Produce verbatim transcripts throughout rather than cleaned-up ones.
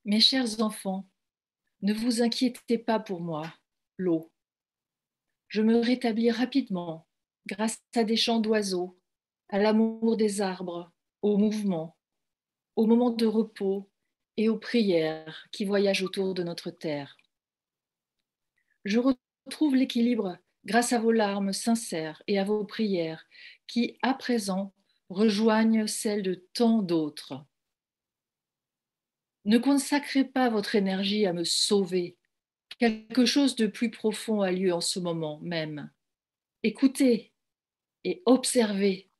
Mes chers enfants, ne vous inquiétez pas pour moi, l'eau. Je me rétablis rapidement grâce à des chants d'oiseaux, à l'amour des arbres, au mouvement, aux moments de repos et aux prières qui voyagent autour de notre terre. Je retrouve l'équilibre grâce à vos larmes sincères et à vos prières qui, à présent, rejoignent celles de tant d'autres. Ne consacrez pas votre énergie à me sauver. Quelque chose de plus profond a lieu en ce moment même. Écoutez et observez.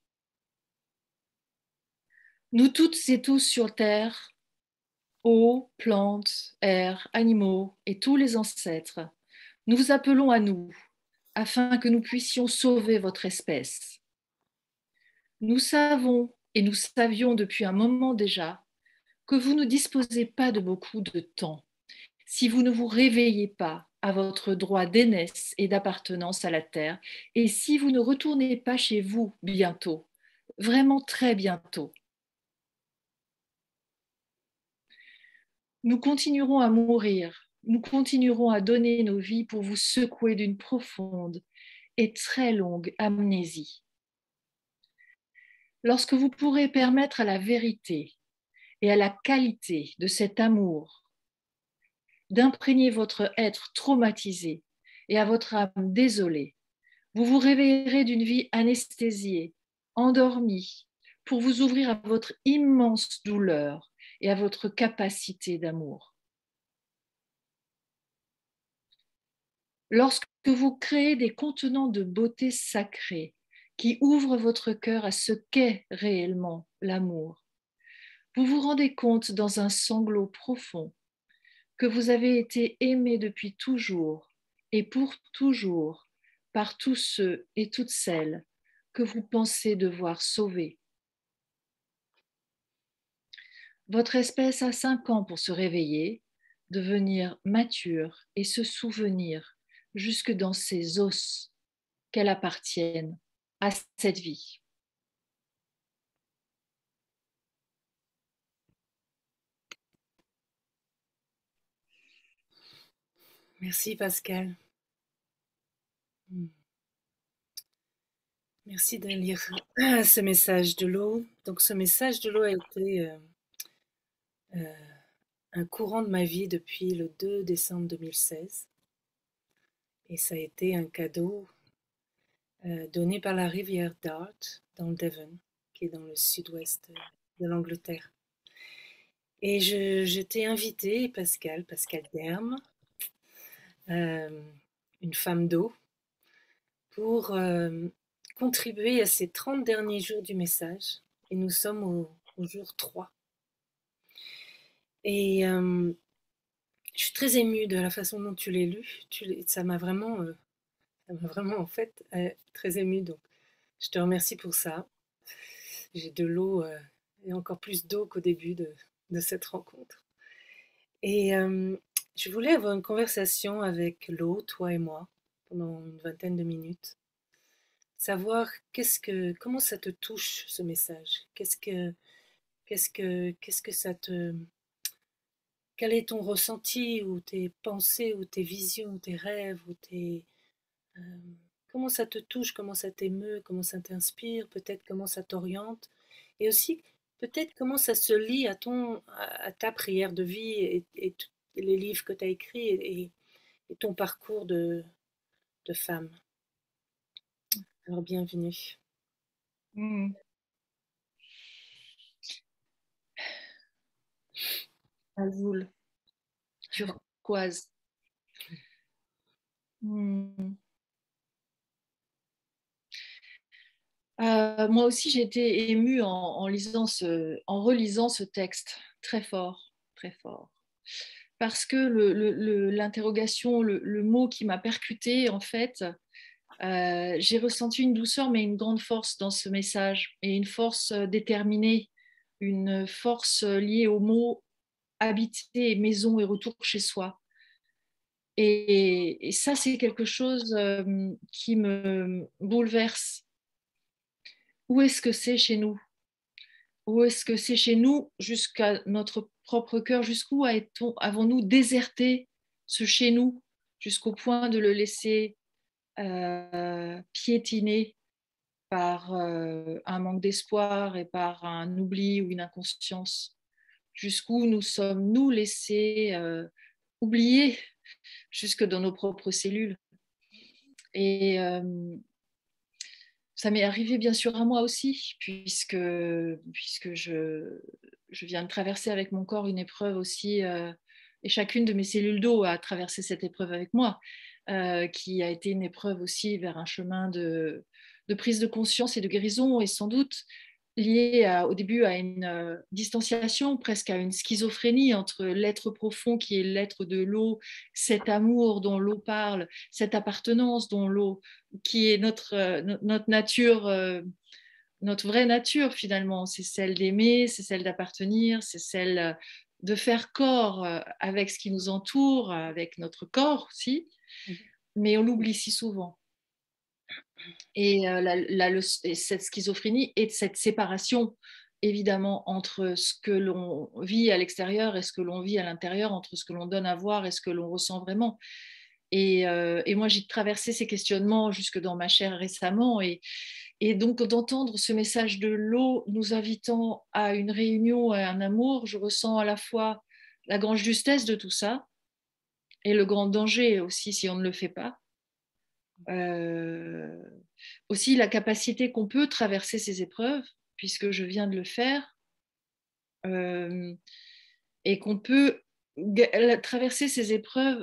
Nous toutes et tous sur Terre, eau, plantes, air, animaux et tous les ancêtres, nous vous appelons à nous afin que nous puissions sauver votre espèce. Nous savons et nous savions depuis un moment déjà que vous ne disposez pas de beaucoup de temps si vous ne vous réveillez pas à votre droit d'aînesse et d'appartenance à la terre, et si vous ne retournez pas chez vous bientôt, vraiment très bientôt. Nous continuerons à mourir, nous continuerons à donner nos vies pour vous secouer d'une profonde et très longue amnésie. Lorsque vous pourrez permettre à la vérité et à la qualité de cet amour d'imprégner votre être traumatisé et à votre âme désolée, vous vous réveillerez d'une vie anesthésiée, endormie, pour vous ouvrir à votre immense douleur et à votre capacité d'amour. Lorsque vous créez des contenants de beauté sacrée qui ouvrent votre cœur à ce qu'est réellement l'amour, vous vous rendez compte dans un sanglot profond que vous avez été aimé depuis toujours et pour toujours par tous ceux et toutes celles que vous pensez devoir sauver. Votre espèce a cinq ans pour se réveiller, devenir mature et se souvenir jusque dans ses os qu'elle appartienne à cette vie. Merci Pascal. Merci de lire ce message de l'eau. Donc ce message de l'eau a été euh, euh, un courant de ma vie depuis le deux décembre deux mille seize. Et ça a été un cadeau euh, donné par la rivière Dart dans le Devon, qui est dans le sud-ouest de l'Angleterre. Et je, je t'ai invité, Pascal, Pascal Derme, euh, une femme d'eau, pour euh, contribuer à ces trente derniers jours du message. Et nous sommes au, au jour trois. Et euh, je suis très émue de la façon dont tu l'as lu. Tu l'as- ça m'a vraiment, euh, ça m'a vraiment en fait euh, très émue. Donc, je te remercie pour ça. J'ai de l'eau euh, et encore plus d'eau qu'au début de, de cette rencontre. Et euh, je voulais avoir une conversation avec l'eau, toi et moi, pendant une vingtaine de minutes. Savoir qu'est-ce que, comment ça te touche ce message. Qu'est-ce que, qu'est-ce que, qu'est-ce que ça te, quel est ton ressenti ou tes pensées ou tes visions ou tes rêves ou tes, euh, comment ça te touche, comment ça t'émeut, comment ça t'inspire, peut-être comment ça t'oriente, et aussi peut-être comment ça se lie à ton, à, à ta prière de vie et, et t- les livres que tu as écrits et, et ton parcours de, de femme. Alors bienvenue. Mmh. Azul, turquoise. Mmh. Euh, moi aussi, j'ai été émue en, en lisant ce, en relisant ce texte très fort, très fort. Parce que le- le- le- l'interrogation, le, le mot qui m'a percutée, en fait, euh, j'ai ressenti une douceur, mais une grande force dans ce message, et une force euh, déterminée, une force euh, liée au mot habiter, maison et retour chez soi. Et, et ça, c'est quelque chose euh, qui me bouleverse. Où est-ce que c'est chez nous? Ou est-ce que c'est chez nous, jusqu'à notre propre cœur, jusqu'où avons-nous déserté ce chez nous, jusqu'au point de le laisser euh, piétiner par euh, un manque d'espoir et par un oubli ou une inconscience? Jusqu'où nous sommes-nous laissés euh, oublier, jusque dans nos propres cellules? Et euh, ça m'est arrivé bien sûr à moi aussi, puisque, puisque je, je viens de traverser avec mon corps une épreuve aussi, euh, et chacune de mes cellules d'eau a traversé cette épreuve avec moi, euh, qui a été une épreuve aussi vers un chemin de, de prise de conscience et de guérison, et sans doute lié à, au début à une euh, distanciation, presque à une schizophrénie entre l'être profond qui est l'être de l'eau, cet amour dont l'eau parle, cette appartenance dont l'eau, qui est notre, euh, notre nature, euh, notre vraie nature finalement, c'est celle d'aimer, c'est celle d'appartenir, c'est celle euh, de faire corps euh, avec ce qui nous entoure, avec notre corps aussi, mais on l'oublie si souvent. Et, euh, la, la, le, et cette schizophrénie et cette séparation, évidemment, entre ce que l'on vit à l'extérieur et ce que l'on vit à l'intérieur, entre ce que l'on donne à voir et ce que l'on ressent vraiment. Et, euh, et moi, j'ai traversé ces questionnements jusque dans ma chair récemment. Et, et donc, d'entendre ce message de l'eau nous invitant à une réunion, à un amour, je ressens à la fois la grande justesse de tout ça et le grand danger aussi si on ne le fait pas. Euh, aussi la capacité qu'on peut traverser ces épreuves, puisque je viens de le faire, euh, et qu'on peut traverser ces épreuves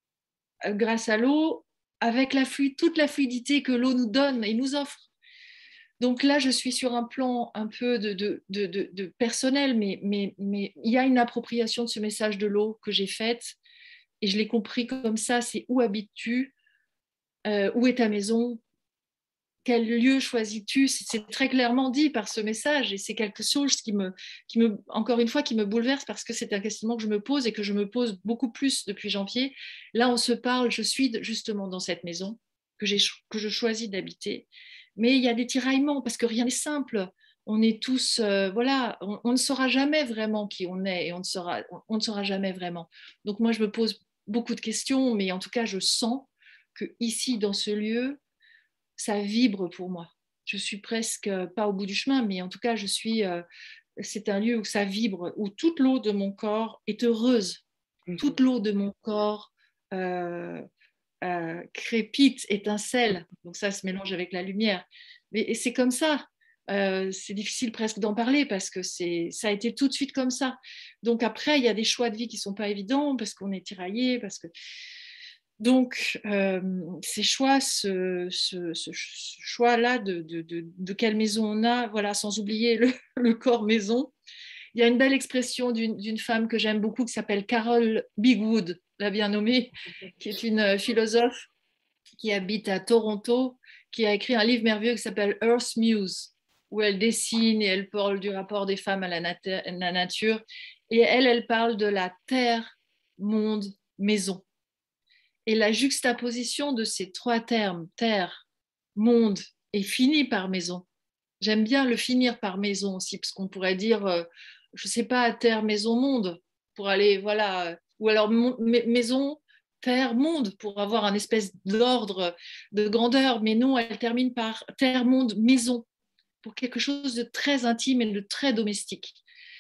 grâce à l'eau, avec la fluide, toute la fluidité que l'eau nous donne et nous offre. Donc là, je suis sur un plan un peu de, de, de, de, de personnel, mais, mais, mais il y a une appropriation de ce message de l'eau que j'ai faite, et je l'ai compris comme ça, c'est où habites-tu, euh, où est ta maison, quel lieu choisis-tu? C'est très clairement dit par ce message, et c'est quelque chose qui me, qui me, encore une fois, qui me bouleverse, parce que c'est un questionnement que je me pose et que je me pose beaucoup plus depuis janvier. Là, on se parle, je suis justement dans cette maison que, que je choisis d'habiter, mais il y a des tiraillements parce que rien n'est simple. On est tous, euh, voilà, on, on ne saura jamais vraiment qui on est, et on ne saura, on, on ne saura jamais vraiment. Donc moi, je me pose beaucoup de questions, mais en tout cas, je sens que ici, dans ce lieu, ça vibre pour moi. Je suis presque pas au bout du chemin, mais en tout cas, je suis. Euh, c'est un lieu où ça vibre, où toute l'eau de mon corps est heureuse. Mm-hmm. Toute l'eau de mon corps euh, euh, crépite, étincelle. Donc ça se mélange avec la lumière. Mais c'est comme ça. Euh, c'est difficile presque d'en parler parce que c'est, ça a été tout de suite comme ça. Donc après, il y a des choix de vie qui sont pas évidents parce qu'on est tiraillé, parce que donc, euh, ces choix, ce, ce, ce choix-là de, de, de, de quelle maison on a, voilà, sans oublier le, le corps maison. Il y a une belle expression d'une femme que j'aime beaucoup qui s'appelle Carol Bigwood, la bien nommée, qui est une philosophe qui habite à Toronto, qui a écrit un livre merveilleux qui s'appelle Earth Muse, où elle dessine et elle parle du rapport des femmes à la, nat la nature. Et elle, elle parle de la terre, monde, maison. Et la juxtaposition de ces trois termes, terre, monde et fini par maison. J'aime bien le finir par maison aussi, parce qu'on pourrait dire, euh, je ne sais pas, terre, maison, monde, pour aller, voilà, ou alors maison, terre, monde, pour avoir un espèce d'ordre, de grandeur, mais non, elle termine par terre, monde, maison, pour quelque chose de très intime et de très domestique.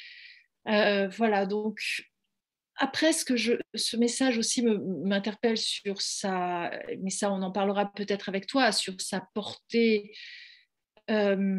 Euh, voilà, donc après, ce, que je, ce message aussi m'interpelle sur sa, mais ça on en parlera peut-être avec toi, sur sa portée, euh,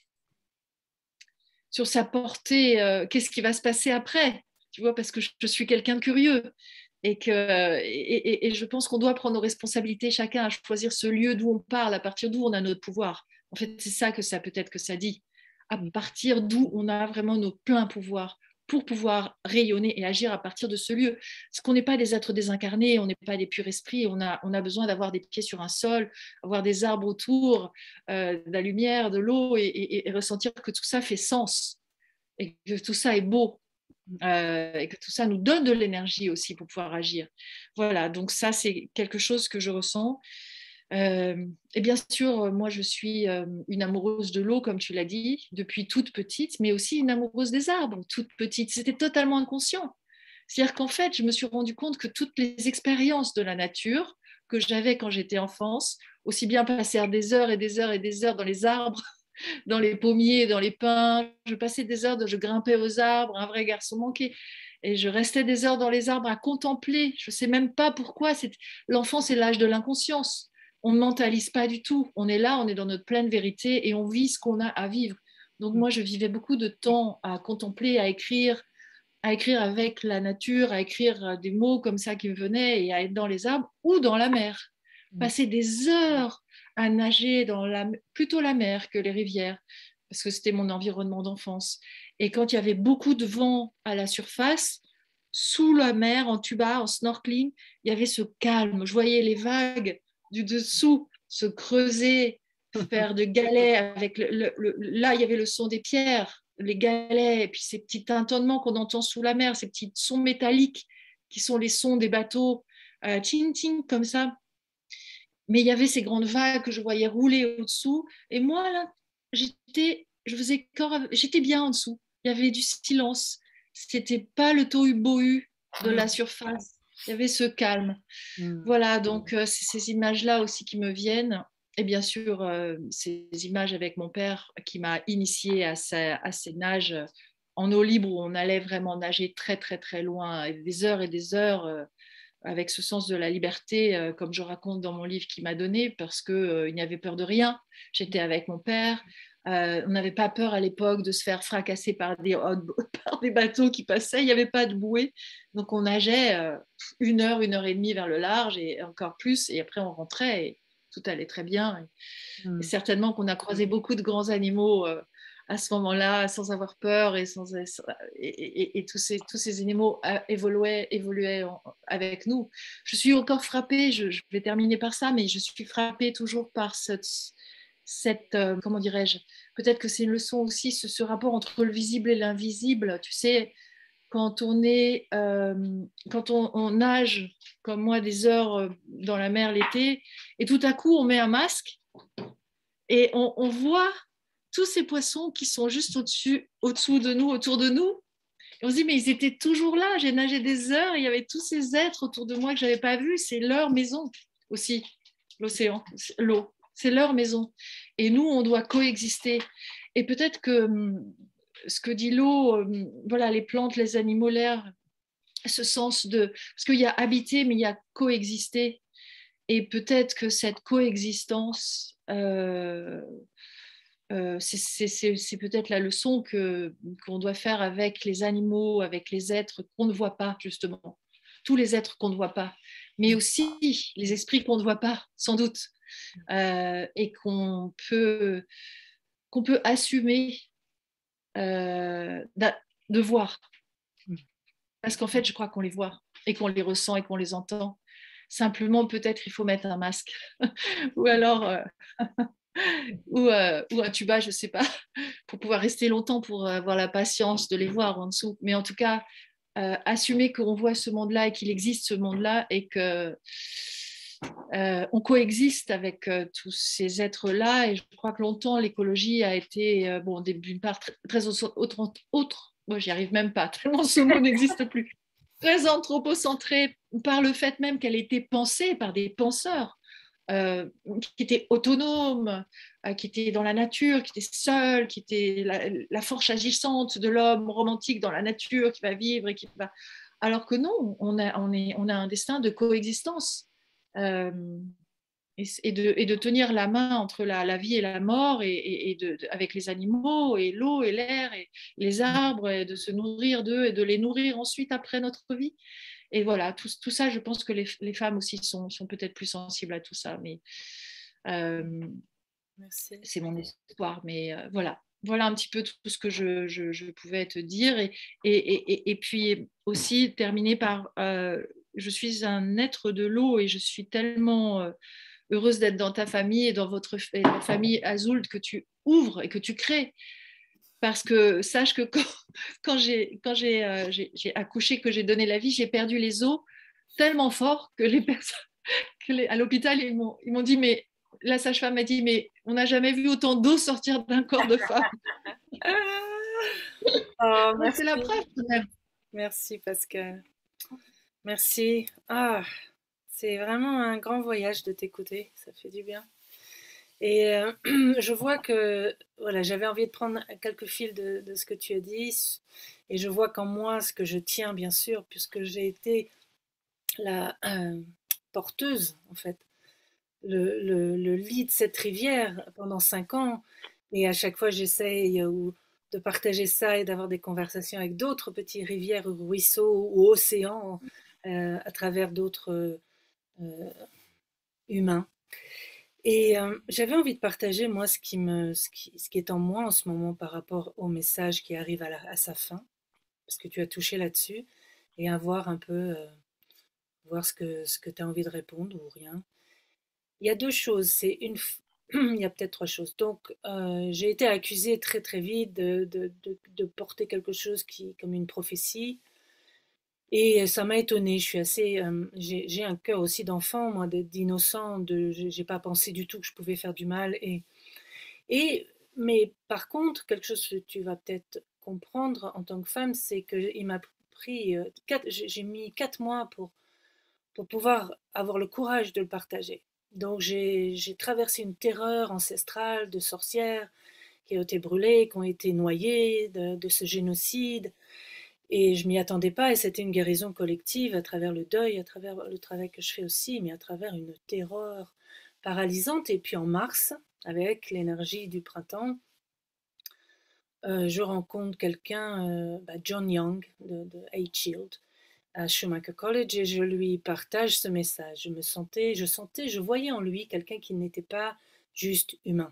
sur sa portée, euh, qu'est-ce qui va se passer après, tu vois, parce que je, je suis quelqu'un de curieux et, que, et, et, et je pense qu'on doit prendre nos responsabilités chacun à choisir ce lieu d'où on parle, à partir d'où on a notre pouvoir. En fait, c'est ça que ça peut-être que ça dit, à partir d'où on a vraiment nos pleins pouvoirs, pour pouvoir rayonner et agir à partir de ce lieu. Parce qu'on n'est pas des êtres désincarnés, on n'est pas des purs esprits, on a, on a besoin d'avoir des pieds sur un sol, avoir des arbres autour, euh, de la lumière, de l'eau, et, et, et ressentir que tout ça fait sens, et que tout ça est beau, euh, et que tout ça nous donne de l'énergie aussi pour pouvoir agir. Voilà, donc ça, c'est quelque chose que je ressens. Euh, et bien sûr, moi, je suis euh, une amoureuse de l'eau, comme tu l'as dit, depuis toute petite, mais aussi une amoureuse des arbres, toute petite. C'était totalement inconscient. C'est-à-dire qu'en fait, je me suis rendu compte que toutes les expériences de la nature que j'avais quand j'étais enfance, aussi bien passer des heures et des heures et des heures dans les arbres, dans les pommiers, dans les pins, je passais des heures, de, je grimpais aux arbres, un vrai garçon manqué. Et je restais des heures dans les arbres à contempler. Je ne sais même pas pourquoi. C'est... L'enfant, c'est l'âge de l'inconscience. On ne mentalise pas du tout. On est là, on est dans notre pleine vérité et on vit ce qu'on a à vivre. Donc moi, je vivais beaucoup de temps à contempler, à écrire, à écrire avec la nature, à écrire des mots comme ça qui me venaient et à être dans les arbres ou dans la mer. Passer des heures à nager dans la, plutôt la mer que les rivières, parce que c'était mon environnement d'enfance. Et quand il y avait beaucoup de vent à la surface, sous la mer, en tuba, en snorkeling, il y avait ce calme. Je voyais les vagues du dessous se creuser, faire de galets avec le, le, le, là il y avait le son des pierres, les galets, et puis ces petits tintonnements qu'on entend sous la mer, ces petits sons métalliques qui sont les sons des bateaux, euh, tching tching comme ça. Mais il y avait ces grandes vagues que je voyais rouler au-dessous, et moi là, j'étais, je faisais corps, j'étais bien en dessous. Il y avait du silence. C'était pas le tohu-bohu de la surface. Il y avait ce calme. Voilà, donc euh, c'est ces images-là aussi qui me viennent. Et bien sûr, euh, ces images avec mon père qui m'a initiée à, sa, à ces nages en eau libre où on allait vraiment nager très, très, très loin, des heures et des heures, euh, avec ce sens de la liberté, euh, comme je raconte dans mon livre, qui m'a donné, parce qu'il euh, n'y avait peur de rien. J'étais avec mon père. Euh, on n'avait pas peur à l'époque de se faire fracasser par des, par des bateaux qui passaient. Il n'y avait pas de bouée. Donc on nageait euh, une heure, une heure et demie vers le large et encore plus. Et après on rentrait et tout allait très bien. Et, et certainement qu'on a croisé beaucoup de grands animaux euh, à ce moment-là, sans avoir peur et, sans, et, et, et tous, ces, tous ces animaux évoluaient, évoluaient en, avec nous. Je suis encore frappée, je, je, vais terminer par ça, mais je suis frappée toujours par cette, cette euh, comment dirais-je, peut-être que c'est une leçon aussi, ce, ce rapport entre le visible et l'invisible. Tu sais, quand on est, euh, quand on, on nage comme moi des heures dans la mer l'été, et tout à coup on met un masque et on, on voit tous ces poissons qui sont juste au-dessus, au-dessous de nous, autour de nous. Et on se dit, mais ils étaient toujours là. J'ai nagé des heures, il y avait tous ces êtres autour de moi que je n'avais pas vus. C'est leur maison aussi, l'océan, l'eau. C'est leur maison. Et nous, on doit coexister. Et peut-être que ce que dit l'eau, voilà, les plantes, les animaux, l'air, ce sens de... Parce qu'il y a habiter, mais il y a coexister. Et peut-être que cette coexistence... Euh, Euh, c'est peut-être la leçon que qu'on doit faire avec les animaux, avec les êtres qu'on ne voit pas, justement. Tous les êtres qu'on ne voit pas, mais aussi les esprits qu'on ne voit pas, sans doute, euh, et qu'on peut, qu'on peut assumer euh, de voir. Parce qu'en fait, je crois qu'on les voit, et qu'on les ressent, et qu'on les entend. Simplement, peut-être il faut mettre un masque. Ou alors... Euh, ou, euh, ou un tuba, je ne sais pas, pour pouvoir rester longtemps, pour avoir la patience de les voir en dessous. Mais en tout cas, euh, assumer qu'on voit ce monde-là et qu'il existe ce monde-là et que euh, on coexiste avec euh, tous ces êtres-là. Et je crois que longtemps, l'écologie a été, euh, bon, d'une part, très, très autre, autre, moi, j'y arrive même pas, tellement ce mot n'existe plus, très anthropocentrée par le fait même qu'elle était pensée par des penseurs. Euh, qui était autonome, euh, qui était dans la nature, qui était seul, qui était la, la force agissante de l'homme romantique dans la nature qui va vivre et qui va... Alors que non, on a, on est, on a un destin de coexistence euh, et, et, de, et de tenir la main entre la, la vie et la mort et, et, et de, de, avec les animaux et l'eau et l'air et les arbres et de se nourrir d'eux et de les nourrir ensuite après notre vie. Et voilà, tout, tout, ça, je pense que les, les femmes aussi sont, sont peut-être plus sensibles à tout ça. Mais euh, c'est mon espoir. Mais euh, voilà, voilà un petit peu tout ce que je, je, je pouvais te dire. Et, et, et, et puis aussi terminer par, euh, je suis un être de l'eau et je suis tellement euh, heureuse d'être dans ta famille et dans votre la famille Azoulde que tu ouvres et que tu crées. Parce que sache que quand, quand j'ai quand j'ai, euh, j'ai, j'ai accouché, que j'ai donné la vie, j'ai perdu les os tellement fort que les personnes, que les- à l'hôpital, ils m'ont ils m'ont dit, mais la sage-femme m'a dit, mais on n'a jamais vu autant d'eau sortir d'un corps de femme. Oh, Donc c'est la merci. preuve quand même. Merci Pascal. Merci. Ah, c'est vraiment un grand voyage de t'écouter. Ça fait du bien. Et euh, je vois que voilà, j'avais envie de prendre quelques fils de, de ce que tu as dit. Et je vois qu'en moi, ce que je tiens, bien sûr, puisque j'ai été la euh, porteuse, en fait, le, le, le lit de cette rivière pendant cinq ans. Et à chaque fois, j'essaye euh, ou de partager ça et d'avoir des conversations avec d'autres petits rivières, ou ruisseaux ou océans euh, à travers d'autres euh, humains. Et euh, j'avais envie de partager, moi, ce qui, me, ce, qui, ce qui est en moi en ce moment par rapport au message qui arrive à, la, à sa fin, parce que tu as touché là-dessus, et à voir un peu, euh, voir ce que, ce que tu as envie de répondre ou rien. Il y a deux choses. C'est une, il y a peut-être trois choses. Donc, euh, j'ai été accusée très très vite de, de, de, de porter quelque chose qui, comme une prophétie. Et ça m'a étonnée. Je suis assez, euh, j'ai, j'ai un cœur aussi d'enfant, moi, d'innocent. De, j'ai j'ai pas pensé du tout que je pouvais faire du mal. Et, et, mais par contre, quelque chose que tu vas peut-être comprendre en tant que femme, c'est que il m'a pris euh, quatre, j'ai j'ai mis quatre mois pour pour pouvoir avoir le courage de le partager. Donc j'ai j'ai traversé une terreur ancestrale de sorcières qui ont été brûlées, qui ont été noyées de, de ce génocide. Et je m'y attendais pas, et c'était une guérison collective à travers le deuil, à travers le travail que je fais aussi, mais à travers une terreur paralysante. Et puis en mars, avec l'énergie du printemps, euh, je rencontre quelqu'un, euh, bah, John Young de, de H-Shield, à Schumacher College, et je lui partage ce message. Je me sentais, je sentais, je voyais en lui quelqu'un qui n'était pas juste humain.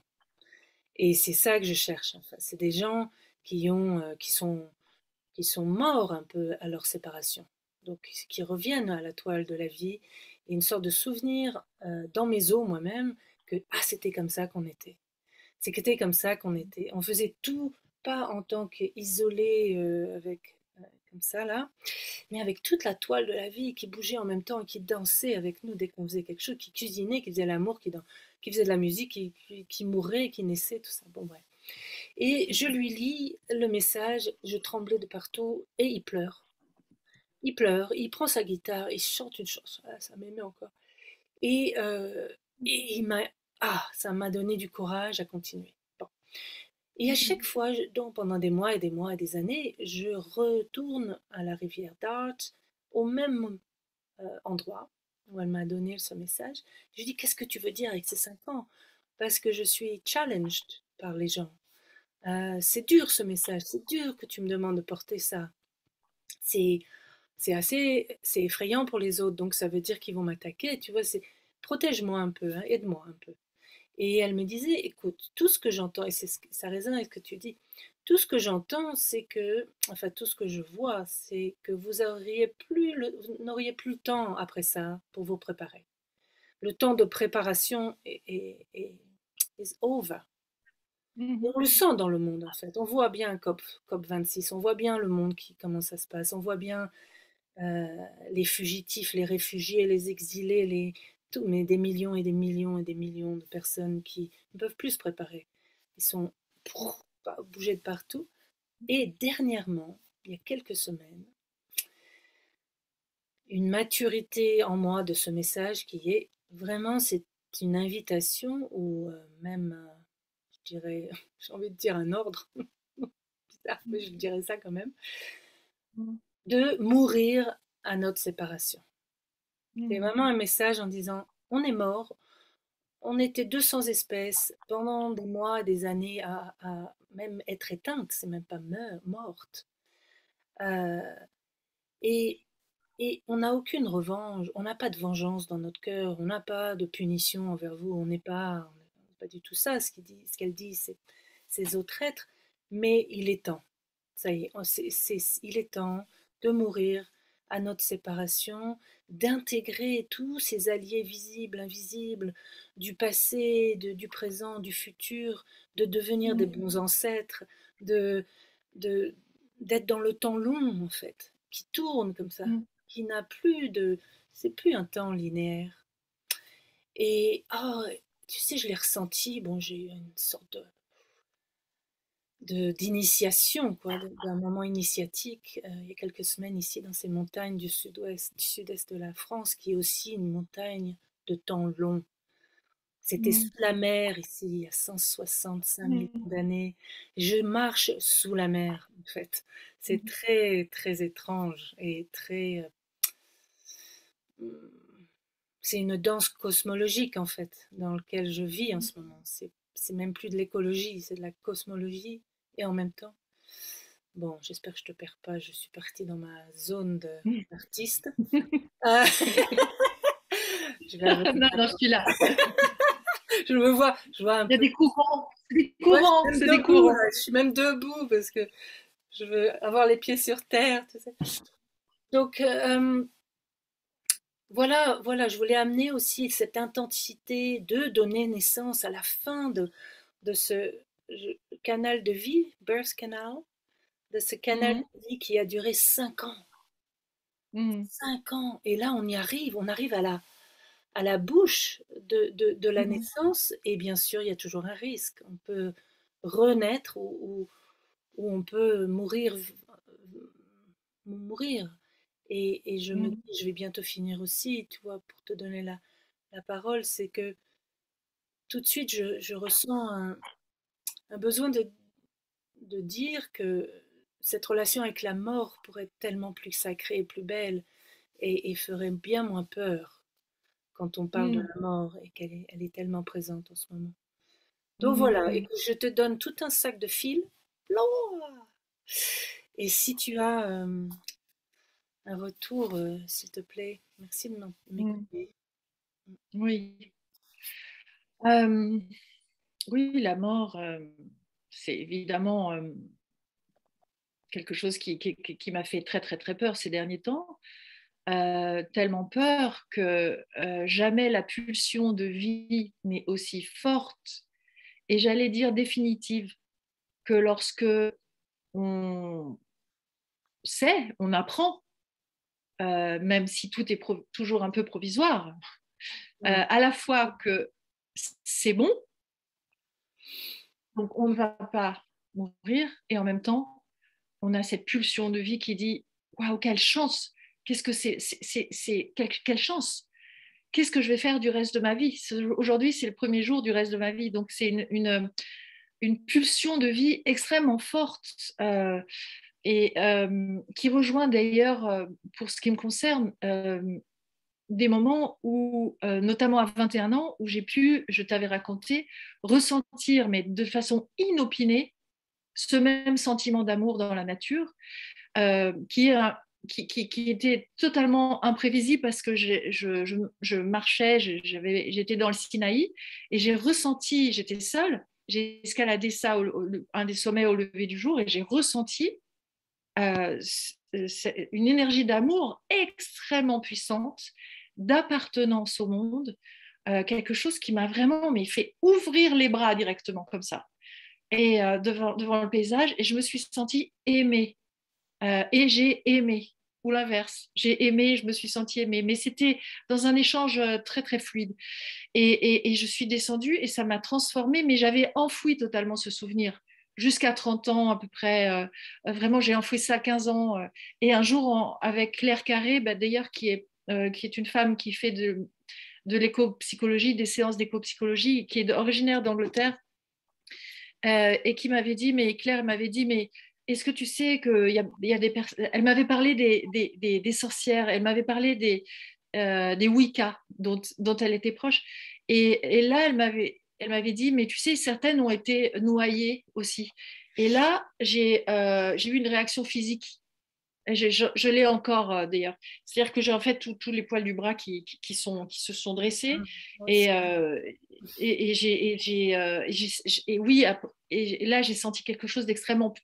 Et c'est ça que je cherche. Enfin, c'est des gens qui ont, euh, qui sont, qui sont morts un peu à leur séparation, donc qui reviennent à la toile de la vie, et une sorte de souvenir euh, dans mes os moi-même que ah c'était comme ça qu'on était. C'était comme ça qu'on était. On faisait tout pas en tant qu'isolé euh, avec euh, comme ça là, mais avec toute la toile de la vie qui bougeait en même temps et qui dansait avec nous dès qu'on faisait quelque chose, qui cuisinait, qui faisait l'amour, qui, qui faisait de la musique, qui, qui, qui mourait, qui naissait, tout ça. Bon, bref. Et je lui lis le message, je tremblais de partout, et il pleure. Il pleure, il prend sa guitare, il chante une chanson, ah, ça m'émeut encore. Et, euh, et il m'a, ah, ça m'a donné du courage à continuer. Bon. Et à chaque fois, je- donc pendant des mois et des mois et des années, je retourne à la rivière Dart, au même euh, endroit où elle m'a donné ce message. Je lui dis, qu'est-ce que tu veux dire avec ces cinq ans? Parce que je suis challenged par les gens. Euh, c'est dur ce message, c'est dur que tu me demandes de porter ça. C'est, c'est assez, c'est effrayant pour les autres, donc ça veut dire qu'ils vont m'attaquer. Tu vois, c'est protège-moi un peu, hein, aide-moi un peu. Et elle me disait, écoute, tout ce que j'entends, et c'est ce que- ça résonne avec ce que tu dis, tout ce que j'entends, c'est que, enfin tout ce que je vois, c'est que vous auriez plus le, vous n'auriez plus le temps après ça pour vous préparer. Le temps de préparation est, est, est is over. Et Mhm. on le sent dans le monde en fait. On voit bien COP, COP vingt-six, on voit bien le monde qui, comment ça se passe, on voit bien euh, les fugitifs, les réfugiés, les exilés, les, tout, mais des millions et des millions et des millions de personnes qui ne peuvent plus se préparer. Ils sont pouf, bougés de partout. Et dernièrement, il y a quelques semaines, une maturité en moi de ce message qui est vraiment, c'est une invitation ou euh, même, euh, je dirais, j'ai envie de dire un ordre, bizarre, mais je dirais ça quand même, de mourir à notre séparation. C'est Mhm. vraiment un message en disant, on est mort, on était deux cents espèces pendant des mois, des années à, à même être éteintes, c'est même pas meur, morte. Euh, et, et on n'a aucune revanche, on n'a pas de vengeance dans notre cœur, on n'a pas de punition envers vous, on n'est pas, on n'est pas du tout ça, ce qu'elle dit, ce qu'elle dit, c'est ces autres êtres, mais il est temps, ça y est, c'est, c'est- il est temps de mourir à notre séparation, d'intégrer tous ces alliés visibles, invisibles, du passé, de- du présent, du futur, de devenir des Mhm. bons ancêtres, de, de, d'être dans le temps long en fait, qui tourne comme ça, Mhm. qui n'a plus de, c'est plus un temps linéaire. Et oh, tu sais, je l'ai ressenti. Bon, j'ai eu une sorte de, de- d'initiation, quoi, de- d'un moment initiatique euh, il y a quelques semaines ici dans ces montagnes du sud-ouest, du sud-est de la France, qui est aussi une montagne de temps long. C'était sous Mm. la mer ici, il y a cent soixante-cinq millions Mm. d'années. Je marche sous la mer, en fait. C'est Mm. très, très étrange et très... euh, c'est une danse cosmologique, en fait, dans laquelle je vis en ce moment. C'est, c'est même plus de l'écologie, c'est de la cosmologie. Et en même temps, bon, j'espère que je te perds pas, je suis partie dans ma zone de- d'artiste. Euh, je vais arrêter Non, non, je maintenant. suis là. Je me vois, je vois un Il y a peu. des courants, c'est des Ouais, je suis courants, même c'est des debout, là. courants. Je suis même debout parce que je veux avoir les pieds sur terre, tu sais. Donc euh, voilà, voilà, je voulais amener aussi cette intensité de donner naissance à la fin de, de ce je- canal de vie, birth canal, de ce canal Mhm. de vie qui a duré cinq ans. Mhm. Cinq ans. Et là, on y arrive, on arrive à la, à la bouche de, de, de la Mhm. naissance. Et bien sûr, il y a toujours un risque. On peut renaître ou, ou, ou on peut mourir, mourir. Et, et je me Mhm. dis, je vais bientôt finir aussi, tu vois, pour te donner la, la parole, c'est que tout de suite, je, je ressens un, un besoin de, de dire que cette relation avec la mort pourrait être tellement plus sacrée et plus belle et, et ferait bien moins peur quand on parle de Mhm. la mort et qu'elle est, elle est tellement présente en ce moment. Donc voilà, Mhm. écoute, je te donne tout un sac de fils. Là. Et si tu as euh, un retour, euh, s'il te plaît, merci de m'en- Mhm. m'écouter. Oui. Euh, oui, la mort, euh, c'est évidemment euh, quelque chose qui, qui, qui m'a fait très, très, très peur ces derniers temps. Euh, tellement peur que euh, jamais la pulsion de vie n'est aussi forte et j'allais dire définitive que lorsque on sait, on apprend, euh, même si tout est pro- toujours un peu provisoire, Mm, euh, à la fois que c'est bon, donc on ne va pas mourir, et en même temps, on a cette pulsion de vie qui dit waouh, quelle chance! Qu'est-ce que c'est, c'est, c'est, c'est quelle, quelle chance! Qu'est-ce que je vais faire du reste de ma vie? Aujourd'hui, c'est le premier jour du reste de ma vie, donc c'est une, une, une pulsion de vie extrêmement forte euh, et euh, qui rejoint d'ailleurs, euh, pour ce qui me concerne, euh, des moments où, euh, notamment à vingt et un ans, où j'ai pu, je t'avais raconté, ressentir, mais de façon inopinée, ce même sentiment d'amour dans la nature, euh, qui, est un- qui, qui, qui était totalement imprévisible parce que j'ai- je, je, je marchais, je- j'avais- j'étais dans le Sinaï et j'ai ressenti, j'étais seule, j'ai escaladé ça, au- au- un des sommets au lever du jour, et j'ai ressenti euh, c'est une énergie d'amour extrêmement puissante, d'appartenance au monde, euh, quelque chose qui m'a vraiment mais, fait ouvrir les bras directement comme ça, et euh, devant, devant le paysage, et je me suis sentie aimée. Euh, et j'ai aimé, ou l'inverse, j'ai aimé, je me suis sentie aimée, mais c'était dans un échange euh, très très fluide. Et, et, et je suis descendue et ça m'a transformée, mais j'avais enfoui totalement ce souvenir. Jusqu'à trente ans à peu près, euh, euh, vraiment j'ai enfoui ça à quinze ans. Euh, et un jour, en- avec Claire Carré, bah, d'ailleurs, qui est, euh, qui est une femme qui fait de, de l'éco-psychologie, des séances d'éco-psychologie, qui est originaire d'Angleterre, euh, et qui m'avait dit, mais Claire m'avait dit, mais est-ce que tu sais qu'il y a, il y a des personnes. Elle m'avait parlé des, des, des, des sorcières, elle m'avait parlé des, euh, des Wicca dont, dont elle était proche. Et, et là, elle m'avait, elle m'avait dit, mais tu sais, certaines ont été noyées aussi. Et là, j'ai euh, j'ai eu une réaction physique. Et je, je, je l'ai encore euh, d'ailleurs. C'est-à-dire que j'ai en fait tous les poils du bras qui, qui, qui, sont, qui se sont dressés. mm, moi aussi. Et, euh, et, et j'ai, et j'ai, euh, j'ai- et oui, et là j'ai senti quelque chose d'extrêmement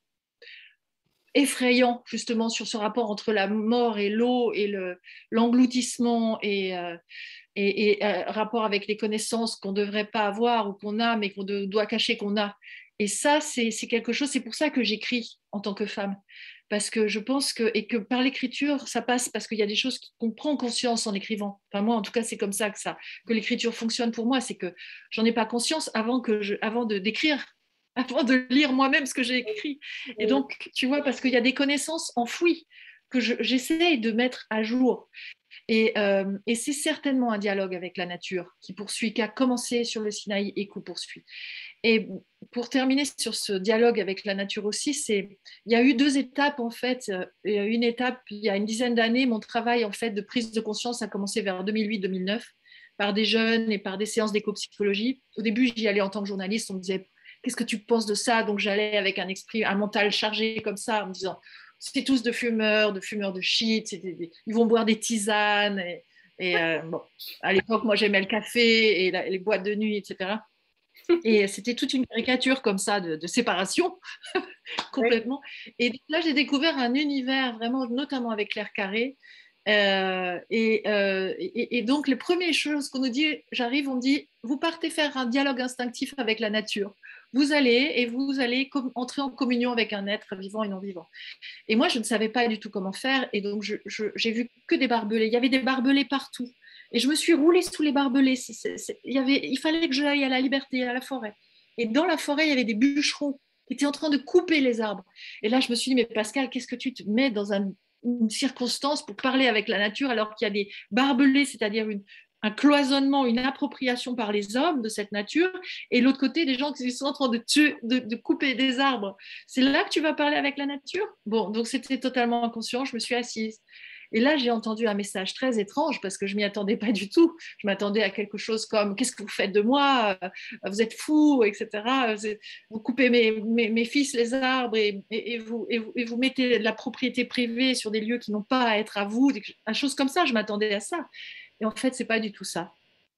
effrayant justement sur ce rapport entre la mort et l'eau et le, l'engloutissement et, euh, et, et euh, rapport avec les connaissances qu'on ne devrait pas avoir ou qu'on a mais qu'on de, doit cacher qu'on a. Et ça, c'est, c'est quelque chose, c'est pour ça que j'écris en tant que femme. parce que je pense que, et que par l'écriture, ça passe parce qu'il y a des choses qu'on prend conscience en écrivant. Enfin, moi, en tout cas, c'est comme ça que, ça, que l'écriture fonctionne pour moi, c'est que j'en ai pas conscience avant, que je, avant de, d'écrire, avant de lire moi-même ce que j'ai écrit. Et Oui, donc, tu vois, parce qu'il y a des connaissances enfouies que je, j'essaye de mettre à jour. Et, euh, et c'est certainement un dialogue avec la nature qui poursuit, qui a commencé sur le Sinaï et qui poursuit. Et pour terminer sur ce dialogue avec la nature aussi, c'est, il y a eu deux étapes en fait. Il y a eu une étape, il y a une dizaine d'années, mon travail en fait de prise de conscience a commencé vers deux mille huit deux mille neuf par des jeunes et par des séances d'éco-psychologie. Au début, j'y allais en tant que journaliste, on me disait qu'est-ce que tu penses de ça? Donc j'allais avec un esprit, un mental chargé comme ça, en me disant c'est tous de fumeurs, de fumeurs de shit, des, ils vont boire des tisanes. Et, et euh, bon, à l'époque, moi j'aimais le café et la, les boîtes de nuit, et cetera. Et c'était toute une caricature comme ça de, de séparation oui, complètement. Et là, j'ai découvert un univers vraiment, notamment avec Claire Carré. Euh, et, euh, et, et, donc, les premières choses qu'on nous dit, j'arrive, on me dit, vous partez faire un dialogue instinctif avec la nature. Vous allez et vous allez entrer en communion avec un être vivant et non vivant. Et moi, je ne savais pas du tout comment faire. Et donc, je, je, j'ai vu que des barbelés. Il y avait des barbelés partout. Et je me suis roulée sous les barbelés. C'est, c'est, c'est, il, y avait, il fallait que j'aille à la liberté, à la forêt. Et dans la forêt, il y avait des bûcherons qui étaient en train de couper les arbres. Et là, je me suis dit, mais Pascal, qu'est-ce que tu te mets dans un, une circonstance pour parler avec la nature alors qu'il y a des barbelés, c'est-à-dire une, un cloisonnement, une appropriation par les hommes de cette nature, et l'autre côté, des gens qui sont en train de, tuer, de, de couper des arbres. C'est là que tu vas parler avec la nature? Bon, donc c'était totalement inconscient, je me suis assise. Et là, j'ai entendu un message très étrange parce que je m'y attendais pas du tout. Je m'attendais à quelque chose comme qu'est-ce que vous faites de moi? Vous êtes fous, et cetera. Vous coupez mes, mes, mes fils les arbres et, et, et, vous, et, vous, et vous mettez de la propriété privée sur des lieux qui n'ont pas à être à vous. Des choses comme ça, je m'attendais à ça. Et en fait, c'est pas du tout ça.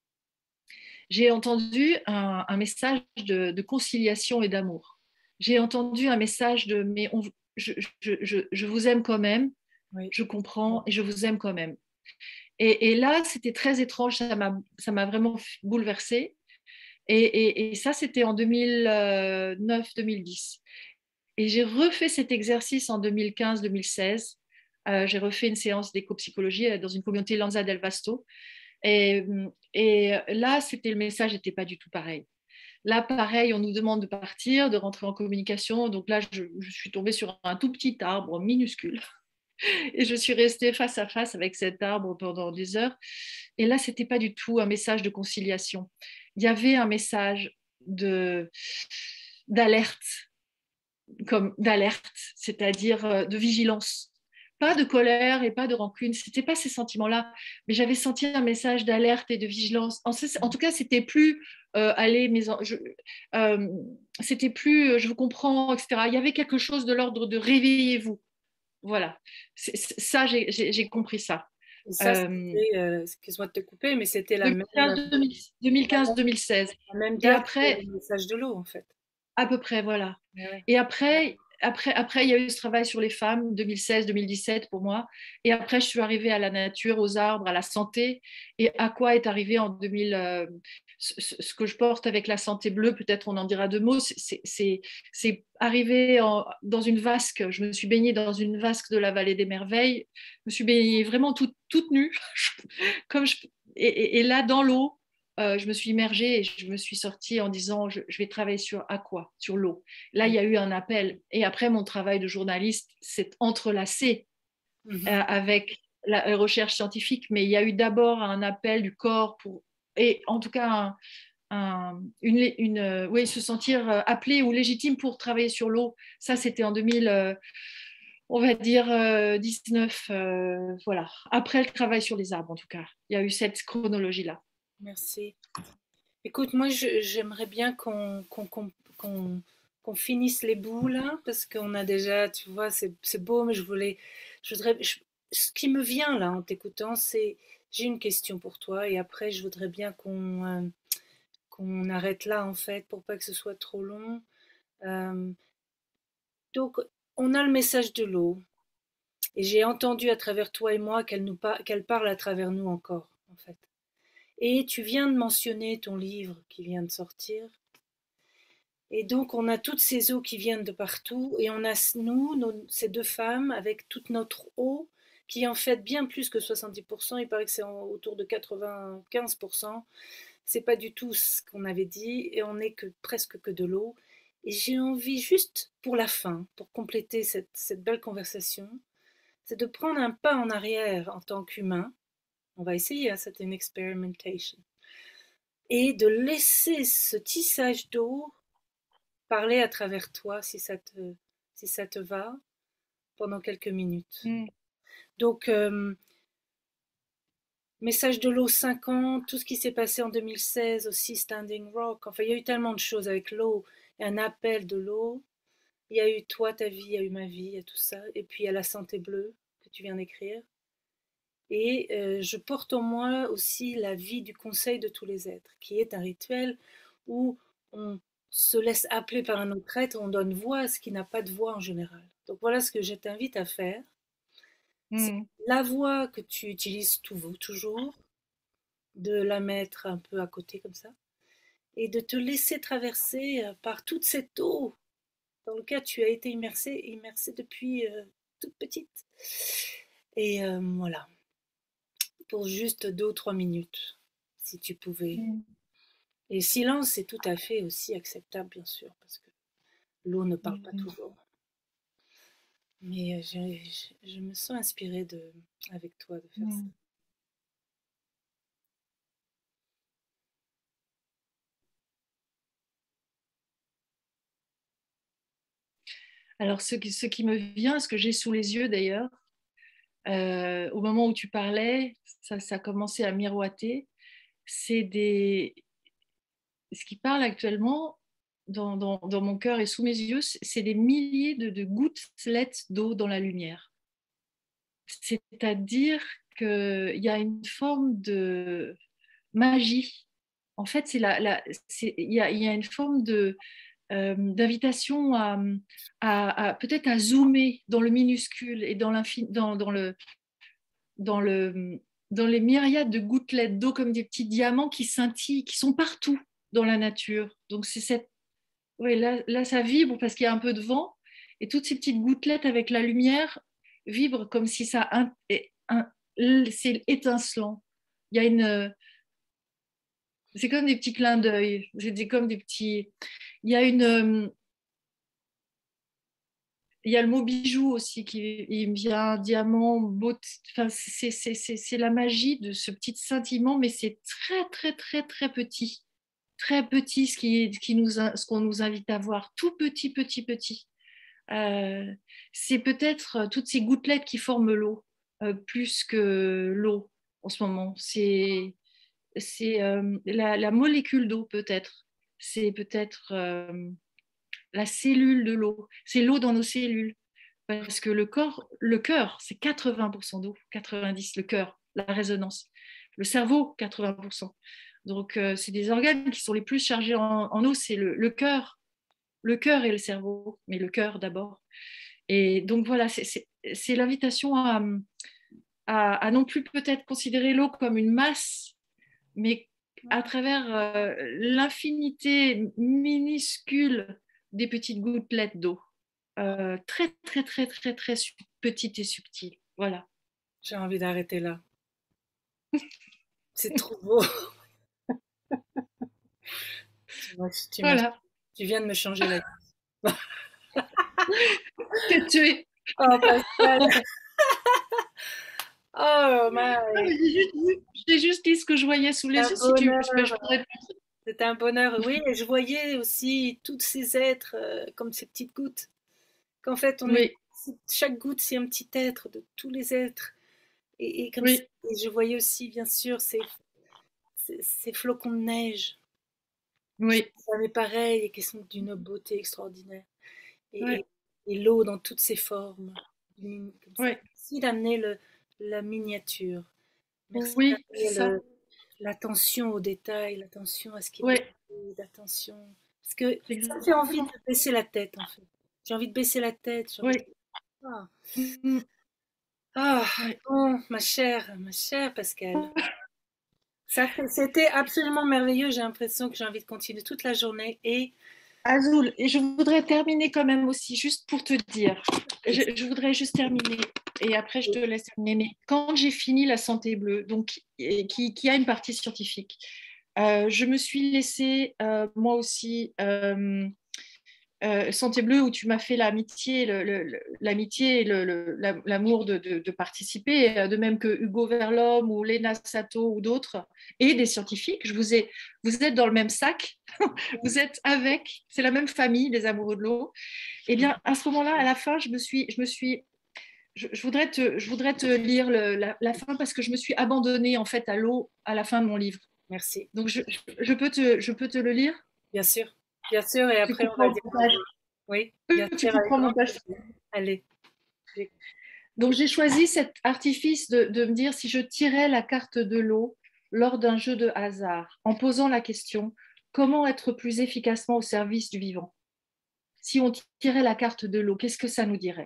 J'ai entendu un, un message de, de, conciliation et d'amour. J'ai entendu un message de mais on, je, je, je, je, vous aime quand même, oui. je comprends et je vous aime quand même. Et, et là, c'était très étrange, ça m'a, ça m'a vraiment bouleversée. Et, et, et ça, c'était en deux mille neuf deux mille dix. Et j'ai refait cet exercice en deux mille quinze deux mille seize. Euh, j'ai refait une séance d'éco-psychologie dans une communauté Lanza del Vasto. Et, et là, c'était, le message n'était pas du tout pareil. Là, pareil, on nous demande de partir, de rentrer en communication. Donc là, je, je suis tombée sur un tout petit arbre minuscule. Et je suis restée face à face avec cet arbre pendant des heures. Et là, c'était pas du tout un message de conciliation. Il y avait un message de d'alerte, comme d'alerte, c'est-à-dire euh, de vigilance. Pas de colère et pas de rancune, c'était pas ces sentiments-là, mais j'avais senti un message d'alerte et de vigilance. En, en tout cas, c'était plus euh, allez, mais je, euh, c'était plus je vous comprends, et cetera. Il y avait quelque chose de l'ordre de réveillez-vous. Voilà, c'est, c'est, ça, j'ai, j'ai, j'ai compris ça. Et ça, Euh, c'était, euh, excuse-moi de te couper, mais c'était la même, deux mille quinze deux mille seize. la même Et date que après, le message de l'eau, en fait. à peu près, voilà. Ouais, ouais. Et après, après, après, il y a eu ce travail sur les femmes, deux mille seize deux mille dix-sept pour moi. Et après, je suis arrivée à la nature, aux arbres, à la santé. Et à quoi est arrivé en deux mille euh, ce, ce, que je porte avec la santé bleue, peut-être on en dira deux mots, c'est, c'est, c'est arrivé en, dans une vasque. Je me suis baignée dans une vasque de la vallée des merveilles. Je me suis baignée vraiment toute, toute nue. Comme je, et, et, et là, dans l'eau, euh, je me suis immergée et je me suis sortie en disant je, je vais travailler sur à quoi? Sur l'eau. Là, il y a eu un appel. Et après, mon travail de journaliste s'est entrelacé euh, Mhm. avec la recherche scientifique, mais il y a eu d'abord un appel du corps pour, et en tout cas, un, un, une, une, euh, oui, se sentir euh, appelé ou légitime pour travailler sur l'eau. Ça, c'était en deux mille, euh, on va dire, euh, dix-neuf. Euh, voilà. Après le travail sur les arbres, en tout cas. Il y a eu cette chronologie-là. Merci. Écoute, moi, je- j'aimerais bien qu'on qu'on qu'on- qu'on- qu'on finisse les bouts là, parce qu'on a déjà, tu vois, c'est c'est beau, mais je voulais, je voudrais, je- ce qui me vient là en t'écoutant, c'est, j'ai une question pour toi, et après, je voudrais bien qu'on euh, qu'on arrête là en fait, pour pas que ce soit trop long. Euh, donc, on a le message de l'eau, et j'ai entendu à travers toi et moi qu'elle nous par- qu'elle parle à travers nous encore, en fait. Et tu viens de mentionner ton livre qui vient de sortir. Et donc, on a toutes ces eaux qui viennent de partout, et on a nous, nos, ces deux femmes, avec toute notre eau, qui est en fait bien plus que soixante-dix pour cent, il paraît que c'est autour de quatre-vingt-quinze pour cent. C'est pas du tout ce qu'on avait dit, et on n'est que presque que de l'eau. Et j'ai envie, juste pour la fin, pour compléter cette, cette belle conversation, c'est de prendre un pas en arrière en tant qu'humain. On va essayer, hein, c'est une experimentation. Et de laisser ce tissage d'eau parler à travers toi, si ça te, si ça te va, pendant quelques minutes. Mm. Donc, euh, Message de l'eau cinq ans, tout ce qui s'est passé en deux mille seize aussi, Standing Rock. Enfin, il y a eu tellement de choses avec l'eau, et un appel de l'eau. Il y a eu toi, ta vie, il y a eu ma vie, il y a tout ça. Et puis il y a la santé bleue que tu viens d'écrire. Et euh, je porte en moi aussi la vie du conseil de tous les êtres, qui est un rituel où on se laisse appeler par un autre être, on donne voix à ce qui n'a pas de voix en général. Donc voilà ce que je t'invite à faire. C'est Mm. la voix que tu utilises toujours, de la mettre un peu à côté comme ça, et de te laisser traverser par toute cette eau dans laquelle tu as été immersée, immersée depuis euh, toute petite. Et euh, voilà, pour juste deux ou trois minutes, si tu pouvais. Mm. Et silence, c'est tout à fait aussi acceptable, bien sûr, parce que l'eau ne parle pas Mm. toujours. Mais euh, je, je, je me sens inspirée de, avec toi de faire ça. Mm. Alors, ce qui, ce qui me vient, ce que j'ai sous les yeux d'ailleurs, euh, au moment où tu parlais, ça, ça a commencé à miroiter, c'est des... Ce qui parle actuellement dans, dans, dans mon cœur et sous mes yeux, c'est des milliers de, de gouttelettes d'eau dans la lumière. C'est-à-dire qu'il y a une forme de magie. En fait, c'est la, la, c'est, il, y a, il y a une forme de, euh, d'invitation à, à, à peut-être à zoomer dans le minuscule et dans, dans, dans, le, dans, le, dans les myriades de gouttelettes d'eau comme des petits diamants qui scintillent, qui sont partout dans la nature. Donc c'est cette, ouais, là, là ça vibre parce qu'il y a un peu de vent et toutes ces petites gouttelettes avec la lumière vibrent comme si ça un, un, c'est étincelant. Il y a une, c'est comme des petits clins d'œil. C'est comme des petits. Il y a une, il y a le mot bijou aussi qui il me vient, diamant, beau. Enfin, c'est, c'est, c'est, c'est la magie de ce petit scintillement, mais c'est très, très, très, très petit. Très petit, ce qui, ce qui nous, ce qu'on nous invite à voir. Tout petit, petit, petit. Euh, c'est peut-être toutes ces gouttelettes qui forment l'eau, euh, plus que l'eau en ce moment. C'est, c'est euh, la, la, molécule d'eau peut-être. C'est peut-être euh, la cellule de l'eau. C'est l'eau dans nos cellules. Parce que le corps, le cœur, c'est quatre-vingts pour cent d'eau, quatre-vingt-dix, le cœur, la résonance. Le cerveau, quatre-vingts pour cent. Donc, euh, c'est des organes qui sont les plus chargés en, en eau, c'est le, le cœur. Le cœur et le cerveau, mais le cœur d'abord. Et donc, voilà, c'est l'invitation à, à, à non plus peut-être considérer l'eau comme une masse, mais à travers euh, l'infinité minuscule des petites gouttelettes d'eau. Euh, très, très, très, très, très petite et subtile. Voilà. J'ai envie d'arrêter là. C'est trop beau. tu, tu, Voilà. tu viens de me changer la vie. T'es tué. Oh, Pascal. Oh, my. J'ai juste, juste dit ce que je voyais sous les yeux. Si tu, ben, je pourrais... C'est un bonheur, oui. Et je voyais aussi tous ces êtres euh, comme ces petites gouttes. Qu'en fait, on oui. est, chaque goutte, c'est un petit être de tous les êtres. Et, et comme oui. ça, et je voyais aussi, bien sûr, ces, ces, ces flocons de neige. Oui. Ça m'est pareil et qui sont d'une beauté extraordinaire. Et, Ouais. et, et l'eau dans toutes ses formes. Comme ça. Ouais. Merci d'amener le, la miniature. Merci Oui, c'est ça. d'amener l'attention aux détails, l'attention à ce qui est ouais. beau, l'attention. Parce que ça me fait envie de baisser la tête, en fait. J'ai envie de baisser la tête. Oui. De... Ah, mmh. ah ouais. oh, ma chère, ma chère Pascal. Ça, c'était absolument merveilleux. J'ai l'impression que j'ai envie de continuer toute la journée. Et Azul, et je voudrais terminer quand même aussi, juste pour te dire, je, je voudrais juste terminer, et après je te laisse terminer, mais quand j'ai fini la santé bleue, donc, qui, qui a une partie scientifique, euh, je me suis laissée, euh, moi aussi, euh, euh, Santé Bleue, où tu m'as fait l'amitié, le, le, l'amitié et le, le, l'amour de, de, de, participer, de même que Hugo Verlhomme ou Lena Sato ou d'autres, et des scientifiques. Je vous, ai, vous êtes dans le même sac, vous êtes avec, c'est la même famille, les amoureux de l'eau. Et bien, à ce moment-là, à la fin, je me suis, je me suis je, je, voudrais te, je voudrais te lire le, la, la, fin parce que je me suis abandonnée en fait à l'eau à la fin de mon livre. Merci. Donc, je, je, je, peux, te, je peux te le lire? Bien sûr, bien sûr, et Tu après on va dire montage. oui, bien Tu sûr, avec comprends mon grand page. plaisir. Allez. Donc, j'ai choisi cet artifice de, de me dire si je tirais la carte de l'eau lors d'un jeu de hasard, en posant la question comment être plus efficacement au service du vivant? Si on tirait la carte de l'eau, qu'est-ce que ça nous dirait?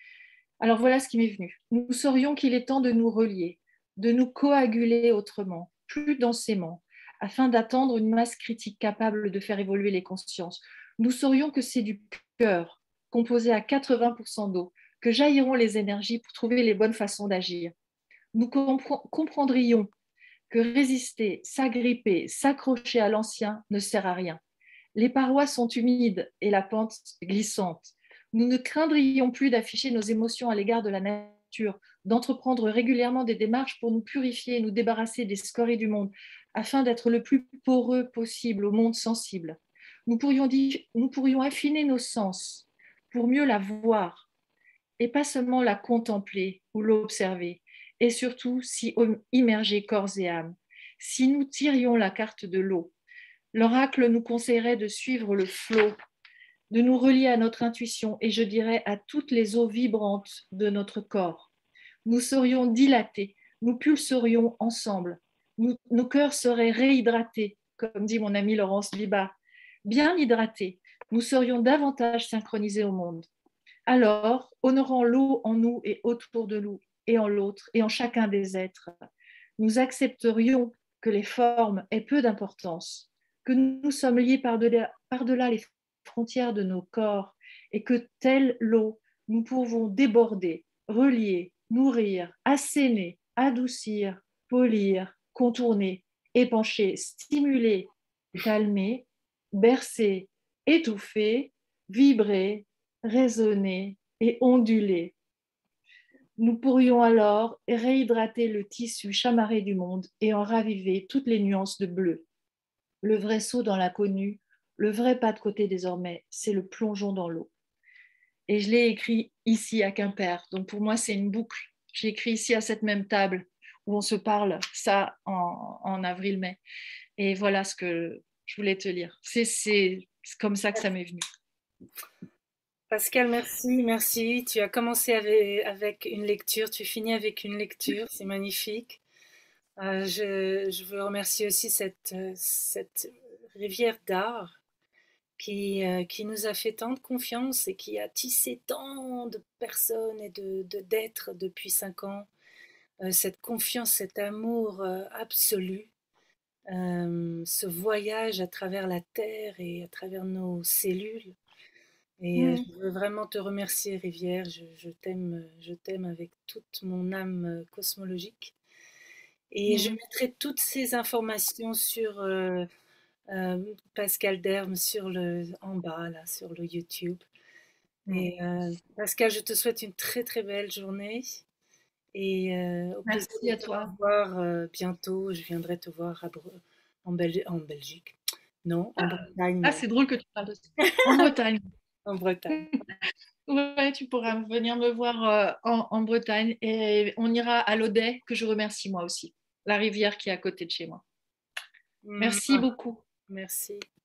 Alors voilà ce qui m'est venu. Nous saurions qu'il est temps de nous relier, de nous coaguler autrement, plus densément, afin d'attendre une masse critique capable de faire évoluer les consciences. Nous saurions que c'est du cœur, composé à quatre-vingts pour cent d'eau, que jailliront les énergies pour trouver les bonnes façons d'agir. Nous compre- comprendrions que résister, s'agripper, s'accrocher à l'ancien ne sert à rien. Les parois sont humides et la pente glissante. Nous ne craindrions plus d'afficher nos émotions à l'égard de la nature, d'entreprendre régulièrement des démarches pour nous purifier et nous débarrasser des scories du monde, afin d'être le plus poreux possible au monde sensible. Nous pourrions, dire, nous pourrions affiner nos sens pour mieux la voir et pas seulement la contempler ou l'observer, et surtout s'y immerger corps et âme. Si nous tirions la carte de l'eau, l'oracle nous conseillerait de suivre le flot, de nous relier à notre intuition et je dirais à toutes les eaux vibrantes de notre corps. Nous serions dilatés, nous pulserions ensemble, nous, nos cœurs seraient réhydratés, comme dit mon ami Laurence Biba, bien hydratés, nous serions davantage synchronisés au monde. Alors, honorant l'eau en nous et autour de nous, et en l'autre, et en chacun des êtres, nous accepterions que les formes aient peu d'importance, que nous sommes liés par-delà, par-delà les frontières de nos corps, et que, telle l'eau, nous pouvons déborder, relier, nourrir, asséner, adoucir, polir, contourner, épancher, stimuler, calmer, bercer, étouffer, vibrer, résonner et onduler. Nous pourrions alors réhydrater le tissu chamarré du monde et en raviver toutes les nuances de bleu. Le vrai saut dans l'inconnu, le vrai pas de côté désormais, c'est le plongeon dans l'eau. Et je l'ai écrit ici à Quimper. Donc pour moi, c'est une boucle. J'ai écrit ici à cette même table où on se parle, ça en, en avril-mai. Et voilà ce que je voulais te lire. C'est, c'est, c'est comme ça que ça m'est venu. Pascal, merci, merci. Tu as commencé avec, avec une lecture, tu finis avec une lecture, c'est magnifique. Euh, je, je veux remercier aussi cette, cette rivière d'art qui, euh, qui nous a fait tant de confiance et qui a tissé tant de personnes et de, de, d'êtres depuis cinq ans. Euh, cette confiance, cet amour euh, absolu, euh, ce voyage à travers la terre et à travers nos cellules. Et euh, Mm. je veux vraiment te remercier, Rivière. Je, je t'aime, je t'aime avec toute mon âme euh, cosmologique. Et je Mm. mettrai toutes ces informations sur euh, euh, Pascal Derme sur le, en bas, là, sur le YouTube. Mm. Et euh, Pascal, je te souhaite une très très belle journée et euh, au plaisir Merci de à te toi. revoir euh, bientôt. Je viendrai te voir à Bre- en, Bel- en Belgique. Non, en Bretagne Ah, même. c'est drôle que tu parles de ça. En Bretagne. En Bretagne. Ouais, tu pourras venir me voir euh, en, en Bretagne et on ira à l'Audet, que je remercie moi aussi, la rivière qui est à côté de chez moi. Mm, Merci beaucoup. merci.